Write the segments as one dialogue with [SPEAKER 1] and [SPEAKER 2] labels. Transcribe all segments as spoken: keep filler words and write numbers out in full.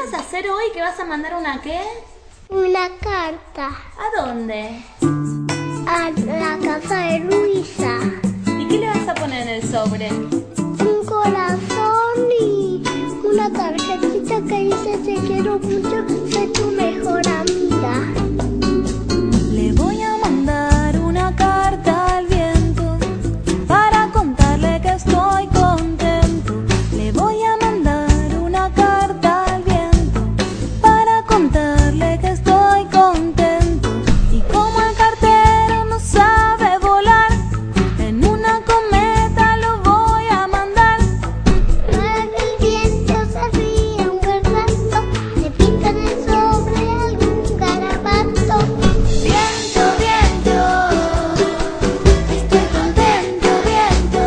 [SPEAKER 1] vas a hacer hoy? ¿Que vas a mandar una qué?
[SPEAKER 2] Una carta.
[SPEAKER 1] ¿A dónde?
[SPEAKER 2] A la casa de Luisa.
[SPEAKER 1] ¿Y qué le vas a poner en el sobre?
[SPEAKER 2] Un corazón y una tarjetita que dice te quiero mucho, soy tu mejor amiga.
[SPEAKER 3] Le voy a mandar una carta al viento para contarle que estoy contento. Le voy a mandar una carta al viento para contarle que estoy contento. Y como el cartero no sabe volar, en una cometa lo voy a mandar.
[SPEAKER 2] Para que el viento se ría un buen rato, le pintan el sobre algún garabato.
[SPEAKER 3] Viento, viento, estoy contento, viento.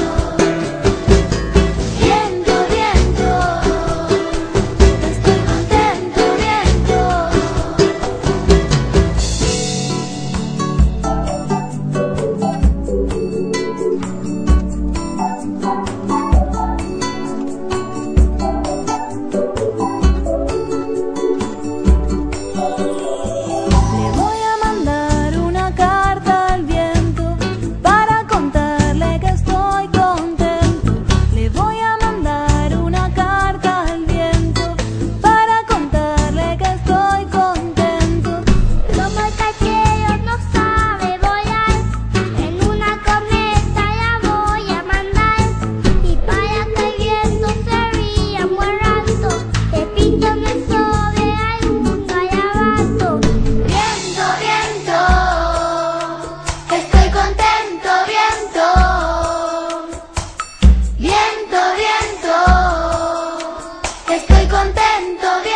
[SPEAKER 3] Viento, viento, estoy contento, viento. Le voy a mandar una carta al viento para contarle que estoy contento. Le voy a mandar una carta al viento para contarle que estoy contento.
[SPEAKER 2] Como el cartero no sabe volar, en una cometa la voy a mandar. Y para que el viento se ría un buen rato, te pinto en el sobre algún garabato.
[SPEAKER 3] Viento, viento, estoy contento, viento. Viento, viento, estoy contento, viento.